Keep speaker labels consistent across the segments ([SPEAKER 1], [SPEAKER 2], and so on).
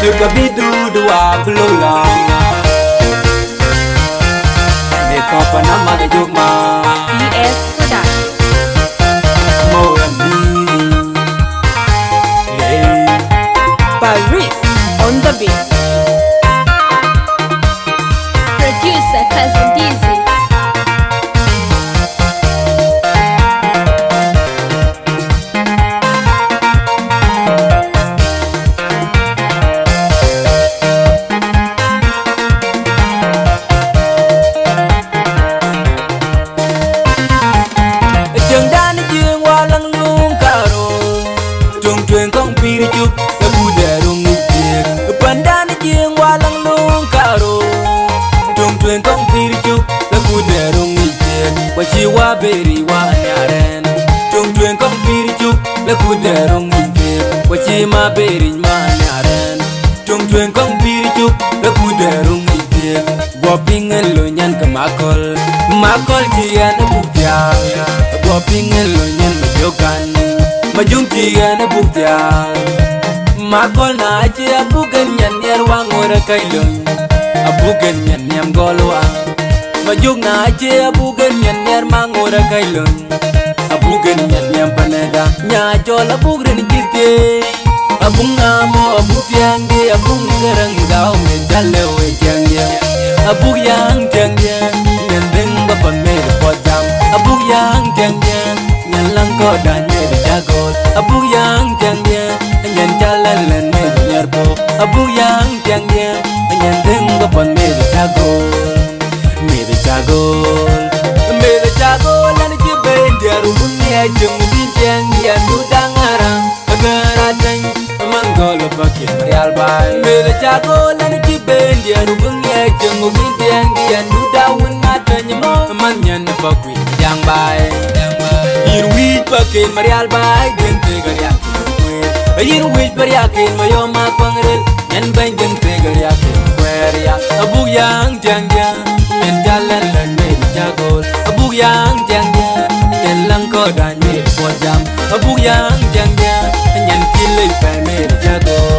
[SPEAKER 1] Look a bit do a blue long. And they cop an amada jugma.
[SPEAKER 2] PS Production.
[SPEAKER 1] Mou MB.
[SPEAKER 2] Paris on the beat. Producer Cousin Dizzy.
[SPEAKER 1] Wa beri wa nyaren tung tuen kong piri chuk le kuderong ite wachi ma beri ma nyaren tung tuen kong piri chuk le kuderong ite go pingen lo nyan ka makol jian bukya go pingen lo nyan majokan majung jian bukya makol na chi abugen nyan yer wangora kailon abugen nyan nyam golwa Majuk na aje abugen nyan ner mangora kailon abugen nyan nyam paneda nya jol abugren kirke abunga mo abutyang de abung garang gao me dalle we jang ya abug yang jang ya nyan deng ba pan me po jam abug yang jang ya nyan lang ko dan me jago abug yang jang ya nyan jalan len me nyarbo abug yang jang ya nyan deng ba pan me jago Mera jagol lan jiben diaru bunyi jeng bincang diandu dangarang agaratan manggol pakai real bay Mera jagol lan jiben diaru bunyi jeng bincang diandu daun matanya manyan pakui yang bay Irwi pakai real bay gente gariak Irwi beriakin mayoma pangrel yan bang gente gariak queria abu yang jangjang jalan lan me jagol abug yang jangja nyan lang ko dan me pojam abug yang jangja nyan kilai pa me jagol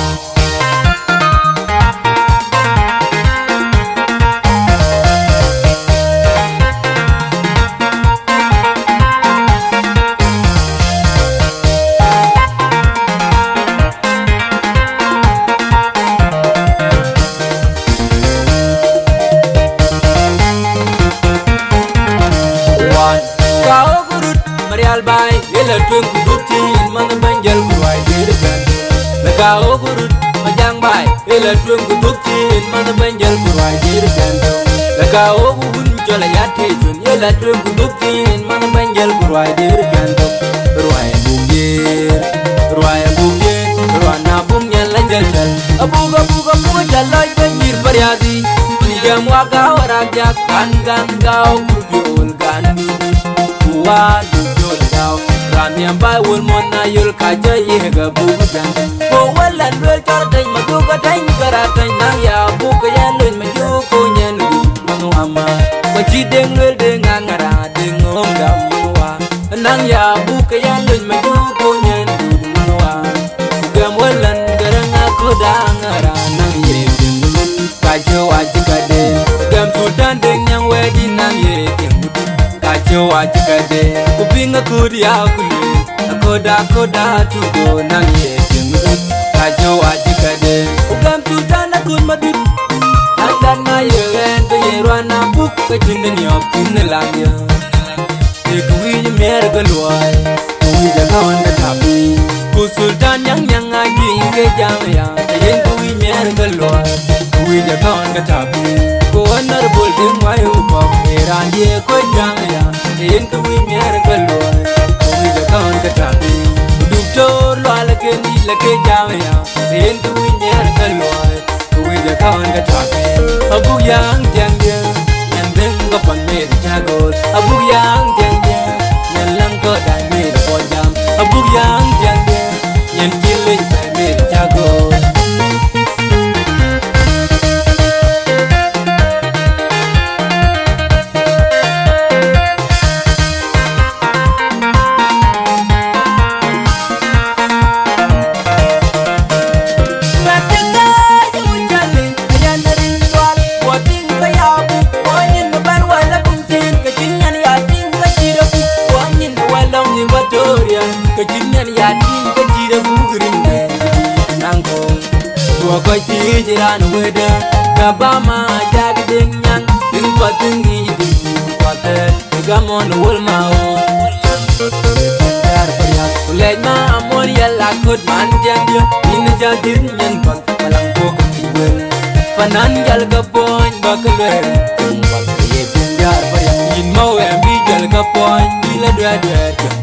[SPEAKER 1] Bay ela twen ku dukti man banjal ku way de kan la gaaw gurut majang bay ela twen ku dukti man banjal ku way de kan la gaaw gun jola yatte tun ela twen ku dukti man banjal ku way de kan ruay bugye ruana bum nyal la jal abuga mu jalay banjir baryadi jam wa gaaw ragya kan gaaw ku biol gan wa Ramian bai wul mona yul kaja yega bugan Ko walan wel chartain maduga tain garatain nang ya buka ya lun majuko nyen manu ama Majideng wel dengan ngara dengom gam manua Nang ya buka ya lun majuko nyen manua Gam walan garang aku dang ngara nang yegeng kaja wajikade Gam sultan deng yang wedi nang yegeng Kajo wajikade kupinga kuria kule koda tugo nang yegeng kajo wajikade ugam sultan akun madut atan na yeren to yerwana buk ka jinden yo kinelanya e kuwi mer galwai kuwi jaga wanda tabi ku sultan yang aji nge jamya yen kuwi mer galwai kuwi jaga wanda tabi ko anar bolde mayu ko eranje ko jamya yen kuwi mer galwai kuwi jaga wanda tabi doctor lo alake ni lake jamya yen kuwi mer galwai kuwi jaga wanda tabi abu yang jangja nyandeng ko pan mer jagol abu yang jangja nyalang ko dai mer pojam abu yang jangja nyan kilin pa mer jagol
[SPEAKER 2] Practica
[SPEAKER 1] Gua koi ti jiran weda Kabama jag ding nyang Ding patingi di kuate Gamon wul mau Dar pariak Ulej ma amor yalla kut man jandia Ina jadir nyan bang Malang po ketiwen Fanan jal kapoin bakalwer Tumpak yepin dar pariak Yin Mou MB jal kapoin Bila dua-dua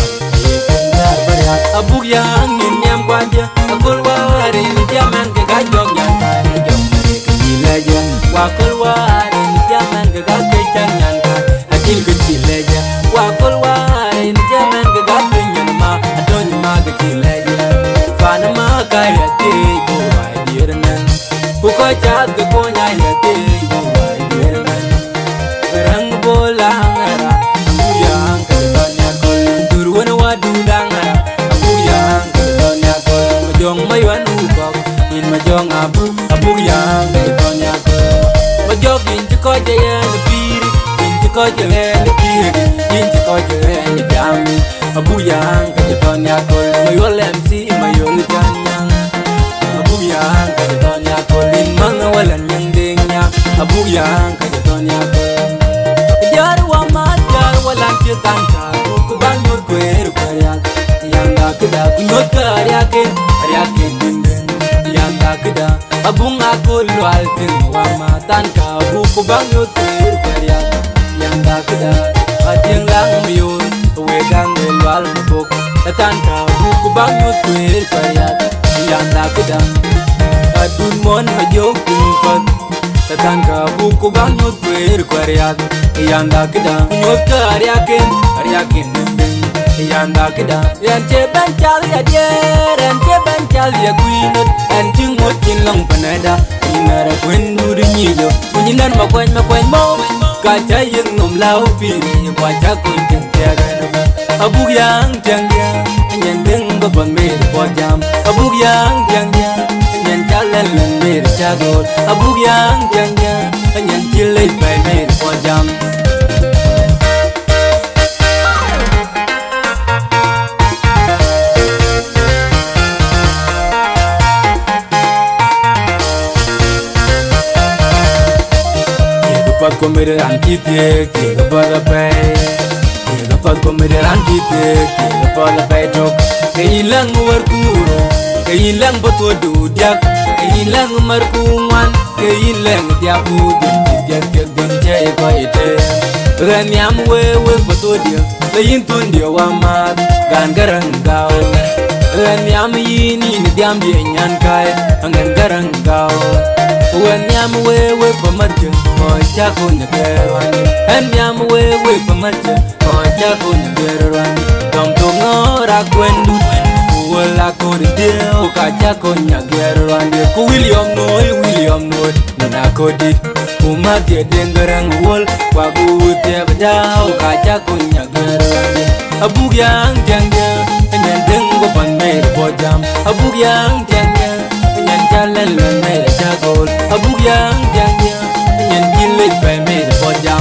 [SPEAKER 1] dar pariak Abuk yang ngin nyam kwaja Akul wari ni jaman ke gajok nyantai Jok kecil aja Wakul wari ni jaman ke gajok nyantai Akil kecil aja Wakul wari ni jaman ke gajok nyantai Adonyi ma kecil aja Fana ma kaya te Buwai diranan Buka cat ke konya ya te Buwai diranan Gerang bolang era Aku yang kedepannya kol Turwan wadudang era Aku yang kedepannya kol Majong mayuan ubak In majong abu yang kedepannya kol Majog in ciko jaya nepiri In ciko jaya nepiri In ciko jaya nepami Abu yang kedepannya kol Mayol MC mayol janyang Abu yang kedepannya kol In mangawalan yang dingnya Abu yang kedepannya kol Jar wamat jar walan cetangka Buku banyur kweru karyak Yang tak keda kunyot karyakin Karyakin dinding Yang tak keda Abung aku lual ting wamatan ka Buku banyur kweru karyak Yang tak keda Ading lang mayun Wegang lual mabuk Tatan ka buku banyur kweru karyak Yang tak keda Adun mon majok tingpat Tatan ka buku banyur kweru karyak Yang tak keda Kunyot karyakin Karyakin dinding Yang tak keda Yang ceban cali aja Dan ceban cali ya kuinut Dan cengut cinlong panada Inara kwendu dinyijo Kunyinan makwen mau Kaca yang nom lau piri Baca kuncang tiaga nama Abuk yang jangja Nyan deng babang meri pojam Abuk yang jangja Nyan jalan lan meri cagor Abuk yang jangja Nyan cilai pai meri pojam Pat komeran kitek tiga pada pay tiga pat komeran kitek tiga pada pay dok keilang warkuro keilang batu diak keilang markuman keilang diabu diak diak benjai paite ranyam wewe batu dia lain tun dia wamat gan garang gau ranyam ini ni diam dia nyan kai angan garang gau Wanyam wewe pamaja Mocha kunya gerwani Wanyam wewe pamaja Mocha kunya gerwani Dom tungora kwendu Wala kodi deo Kacha kunya gerwani Ku William Noy Nana kodi Kumatia dengerang wol Wagu utia bedao Kacha kunya gerwani Abuk yang jangja Nyan denggo pan meri pojam Abuk yang jangja Nyan jalan lan meri jagol Abuk yang jangja Nyan kilit pai meri pojam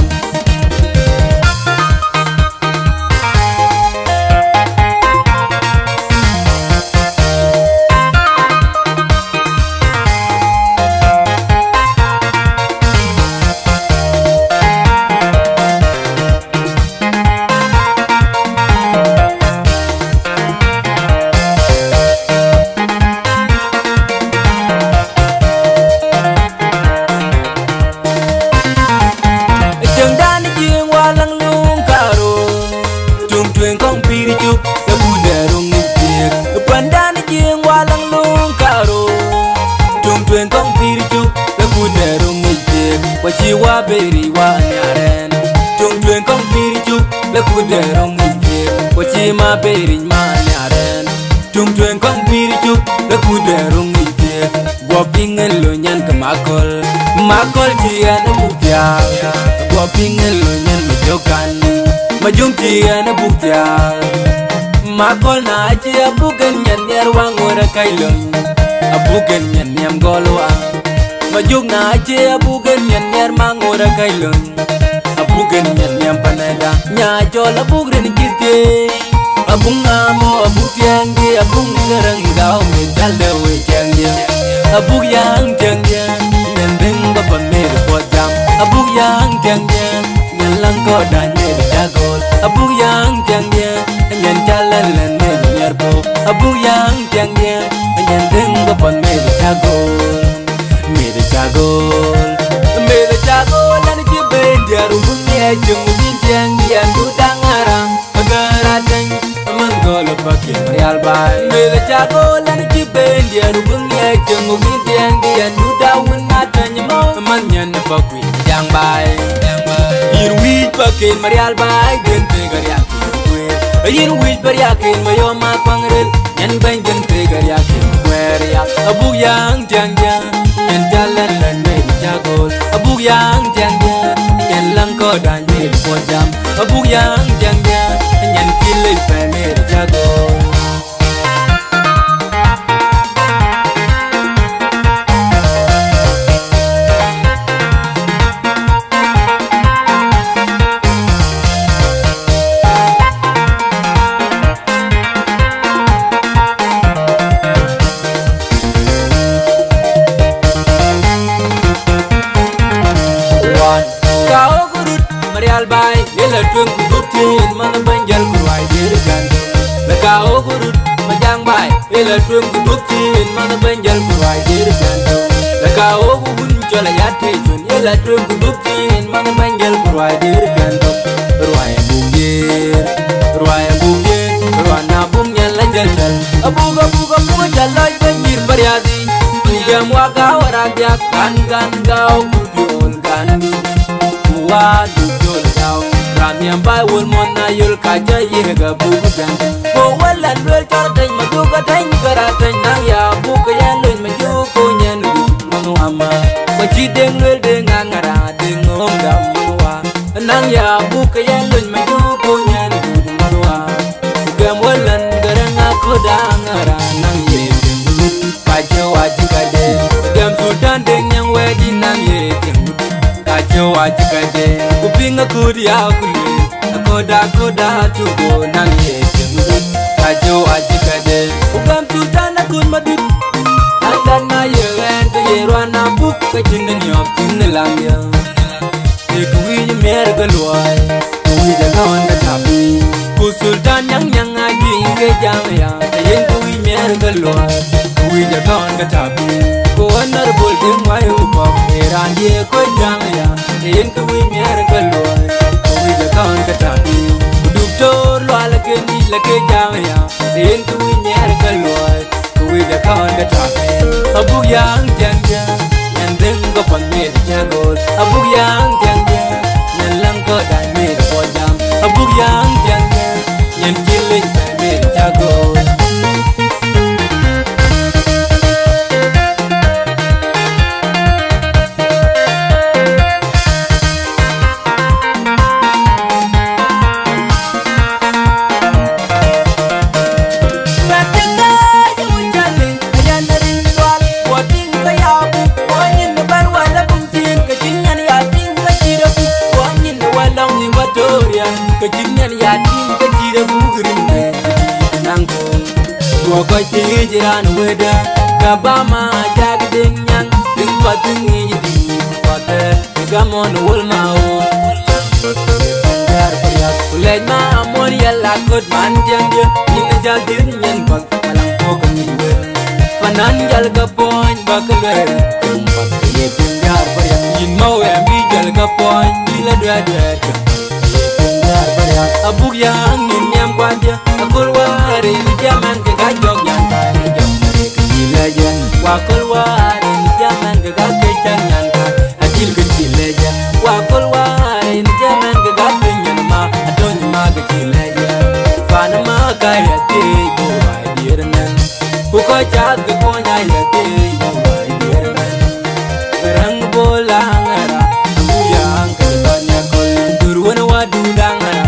[SPEAKER 1] Wachiwa beri wa nyaren Tung tuen kong pirichu Le kuderong ije Wachima beri ma nyaren Tung tuen kong pirichu Le kuderong ije Gua pingin lo nyan ke makol Makol cian buktia Gua pingin lo nyan mejokan Majung cian buktia Makol na cia bukan nyan nyer wang ora kailong Bukan nyan nyam golwang Majuk na aje abugen nyan nyer mangora kailon Abugen nyan nyam panada Nya jol abugen kirke Abung amo abuk tiangge Abung garang gao medal dewe tiangge abuk yang tiang tiang nyen ding ba pan me po jam abuk yang tiang tiang nyen lang ko dan me jagol abuk yang tiang tiang nyen jalan len me nyarbo abuk yang tiang tiang nyen ding ba pan me jagol me jagol lan ki be dia rumbung ye jung bin tiang dian du dangarang agaraten mangol pakin real bai me jagol lan ki be dia rumbung ye jung bin tiang dian du dawun matan mo man nyen pakwi jang bai ir wi pakin real bai gente garia ir wi bariakin mayo ma pangrel nyen ben gente garia kwer ya abuk yang tiang tiang nyen jalan lan me jagol abuk yang tiang tiang nyen lang ko dan me po jam abuk yang tiang tiang nyen kilai pe me jagol bai lela tung kubutin mana banjal kuai dirgan la kao gurut majang bai lela tung kubutin mana banjal kuai dirgan la kao gun chola yate chun lela tung kubutin mana banjal kuai dirgan ruai bungir ruana bungnya lanjal jal abuga mu jalai banjir bariadi jam waga waragya kan gao kubiol kan wa dujol daw ramiam bai wol mona yul kaja yega bugu dan ko wala lol chartai maduga tan garatan nang ya buga yan lol maju ko nyen manu ama maji deng lol deng ngara deng ngom dam wa nang ya buga yan lol maju ko nyen manu wa gam walan garanga ko dangara nang ye kaja wajikade gam sultan deng yang wedi nang ye kajo wajikade kupinga kuria kule akoda tugo nang ye jemu kajo wajikade ugam sultana kun madut atana yeren te yerwana buk kajinga nyop tinlamya e kuwi mer galwai kuwi daga wanda tabi ku sultan yang agi nge jamya yen kuwi mer galwai kuwi daga wanda tabi ko anar bol ding wayu ko erandi ko jamya yen kuwi mer galwai kuwi daga wanda tabi doktor lo alake ni lake jamya yen kuwi mer galwai kuwi daga wanda tabi abuk yang janja nandeng ko pan mer jagol abuk yang janja nyan lang ko dai mer po jam abuk yang janja nyan kilin pa mer jagol kejingan yatim kejira bugerin be nangko gua ko jiran weda kabama jagden nyang ding patungi di kota gamon wol mau dar priya kulej ma amor yalla kot man jangge ina jagden nyen bang malang ko kemiwe panan jal gapoñ bakale tempat ye pingar priya yin mau MB jal gapoñ bila dua abuk yang nyam kwaja akul wari ni jaman ke gajok yang kai jok kecil aja wakul wari ni jaman ke gajok yang kai adil kecil aja wakul wari ni jaman ke gajok yang ma adon ma kecil aja fana ma kaya te buai dirnan buka chat ke konya ya te buai dirnan berang bolang era abuk yang ke tanya kol turun wadu dangara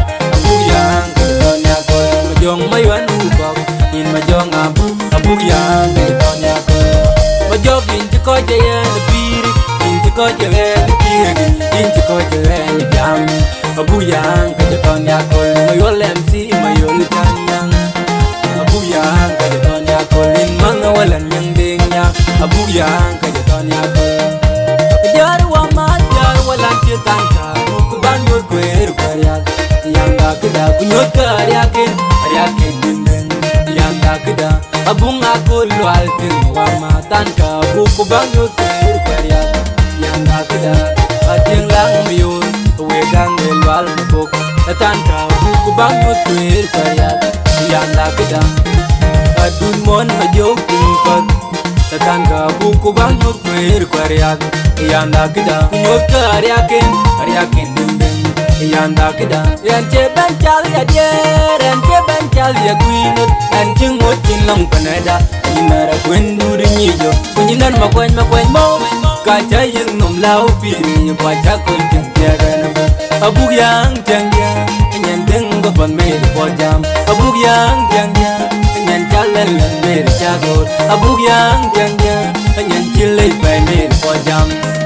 [SPEAKER 1] jong maywan ubok in majong abuk yang de tonya ko majog in ko jayan biri in ko jayan biri in ko jayan jam abuk yang de tonya ko mayol MC mayol janyang abuk yang de tonya ko in mangawalan yang ding nya abu yang kaya tanya ko jar wa ma jar wala ti tanka ku banyo kwer kwerya yang da kida kunyo karya ken dinden yang da kida abung aku lual tin wa ma tanka ku banyo kwer kwerya yang da kida ating lang miun we gang lual buk tanka ku banyo kwer kwerya yang da kida adun mon majok pun tanka buku banyo kwer kwerya yang da kida kunyo karya ken dinden yang da kida yang ceben cal ya der yang ceben cal ya kuinut yang jengot cinlong panada inara kwendur nyijo kunyinan makwen mo kaca yang nom lau piri baca kunjang tiada nabu abuk yang jangja nyen denggo pan mer pojam abuk yang jangja nyen jalan mer jagot abuk yang jangja nyen cilai pai mer pojam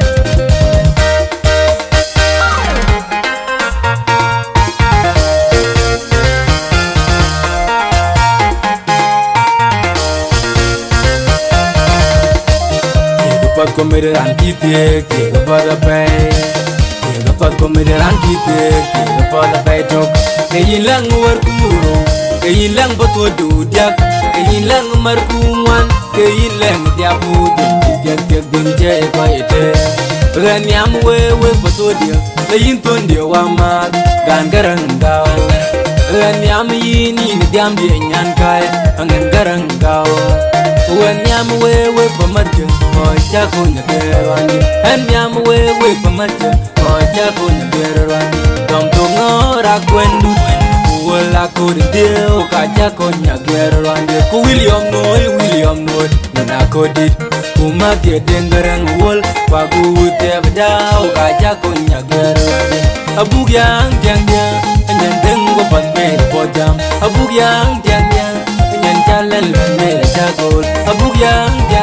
[SPEAKER 1] komeran kite ke pada pai ke pat komeran kite ke pada pai tok ke ilang war kumuro ke ilang boto dudak ke ilang markuman ke ilang diabu dia benje paite ran yam we boto dia lein ton dia wama gan garangau ran yam yini ni diam dia nyan kai angan garangau wan yam we pamatja ocha kunya gerwani en yam we pamatja ocha kunya gerwani dom to ngora kwendu wala ko de o kaja kunya gerwani ku William Noy na ko dit kuma de dengarang wol pagu te bda o kaja kunya gerwani abug yang jangja nyen dengo pan mer pojam abug yang jangja nyen jalan mer jagol abug yang